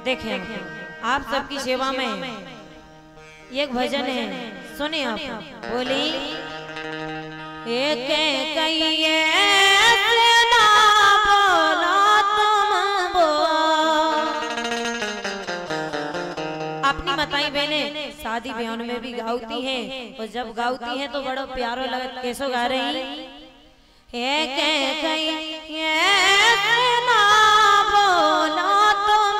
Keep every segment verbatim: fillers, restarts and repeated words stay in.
देखें आप सबकी सेवा में एक भजन है, सुनिए आप। बोली एक कहिए ना बोलो तुम वो। अपनी माताएं बहनें शादी ब्याह में भी गाती हैं और जब गाती हैं तो बड़ा प्यारो लगता। कैसो गा रही? एक कहिए ना बोलो तुम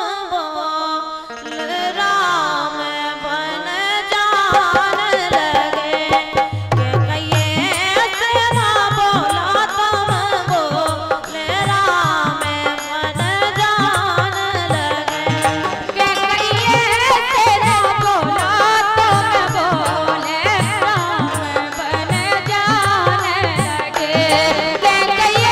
बोल राम बन जान लगे। के कहिए ना बोलो तुम बोल राम बन जान लगे। के कहिए ना बोलो तुम बोल राम बन जान लगे।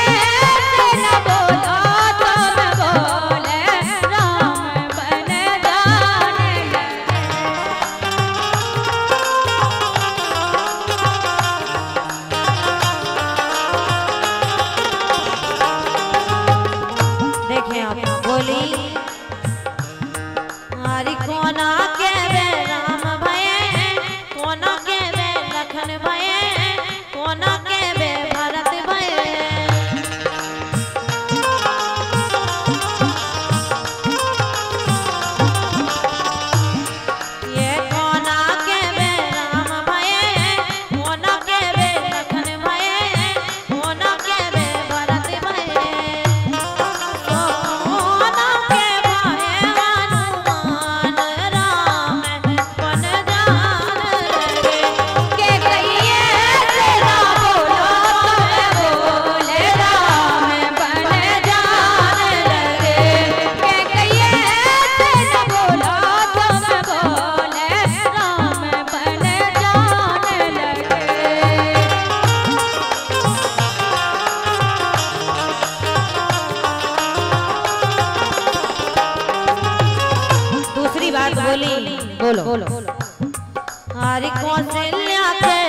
बोलो बोलो हरि कौशल्या के